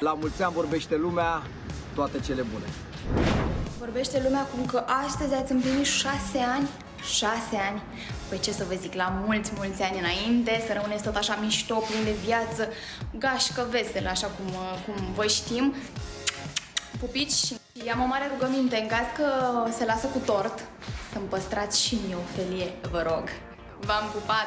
La mulți ani vorbește lumea, toate cele bune. Vorbește lumea cum că astăzi ați împlinit 6 ani. 6 ani. Păi ce să vă zic, la mulți ani înainte, să rămâneți tot așa mișto, plin de viață, gașcă, vesel, așa cum vă știm. Pupici și am o mare rugăminte, în caz că se lasă cu tort, să-mi păstrați și mie o felie, vă rog. V-am pupat!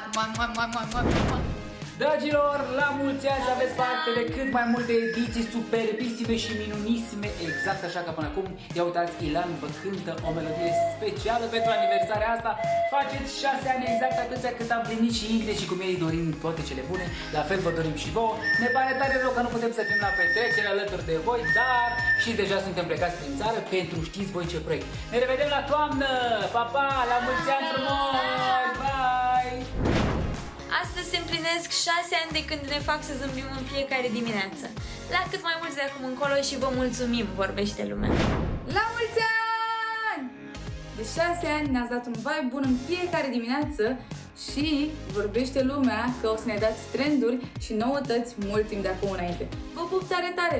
Dragilor, la mulți ani să aveți parte de cât mai multe ediții superbisime și minunisime, exact așa ca până acum. Ia uitați, Ilan vă cântă o melodie specială pentru aniversarea asta. Faceți 6 ani exact atâția cât am plinit și Ingrid și cum ei dorim toate cele bune. La fel vă dorim și vouă. Ne pare tare rău că nu putem să fim la petrecere alături de voi, dar și deja suntem plecați prin țară pentru știți voi ce proiect. Ne revedem la toamnă! Pa, pa! La mulți ani frumos! Bye! Astăzi se împlinesc 6 ani de când ne fac să zâmbim în fiecare dimineață. La cât mai mulți de acum încolo și vă mulțumim, vorbește lumea. La mulți ani! De 6 ani ne-ați dat un vibe bun în fiecare dimineață și vorbește lumea că o să ne dați trenduri și noutăți mult timp de acum înainte. Vă pup tare, tare!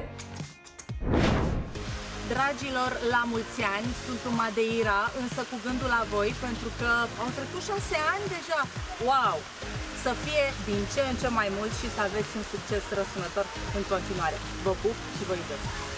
Dragilor, la mulți ani, sunt un Madeira, însă cu gândul la voi, pentru că au trecut 6 ani deja. Wow! Să fie din ce în ce mai mult și să aveți un succes răsunător în continuare. Vă pup și vă iubesc!